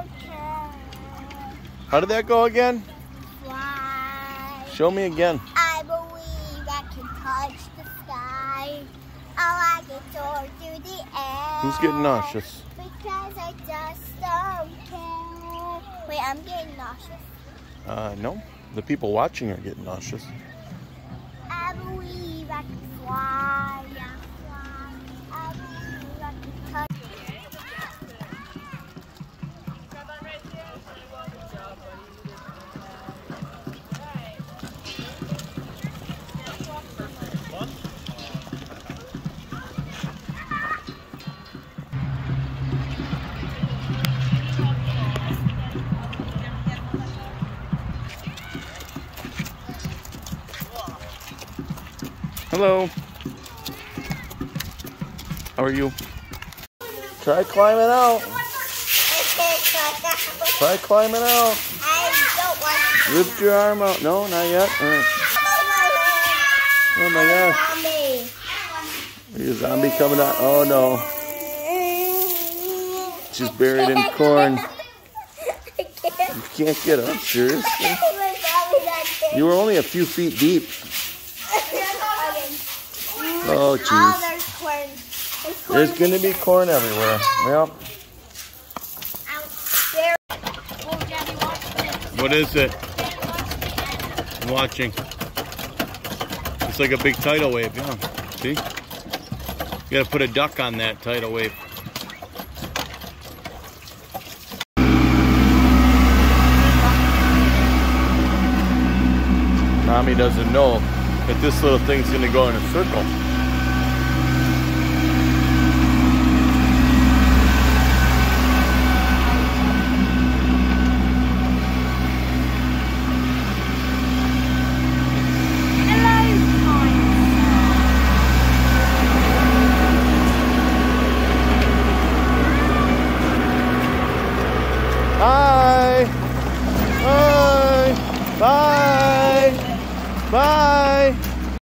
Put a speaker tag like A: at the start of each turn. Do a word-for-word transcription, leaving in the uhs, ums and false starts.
A: How did that go again?
B: Fly.
A: Show me again.
B: I believe I can touch the sky. I like it soar through the air.
A: Who's getting nauseous?
B: Because I just don't care. Wait, I'm getting nauseous.
A: Uh, no. The people watching are getting nauseous.
B: I believe I can fly. Yeah, fly. I believe I can touch.
A: Hello. How are you? Try climbing out. Try climbing out.
B: I don't want to.
A: Lift your arm out. No, not yet. All right. Oh my gosh. There's a zombie coming out. Oh no. She's buried in corn. You can't get up, seriously. You were only a few feet deep. Oh, jeez. There's going to be corn everywhere. Yep. What is it? I'm watching. It's like a big tidal wave. Yeah. See? You got to put a duck on that tidal wave. Mommy doesn't know that this little thing's going to go in a circle. Hi! Hi! Bye! Bye!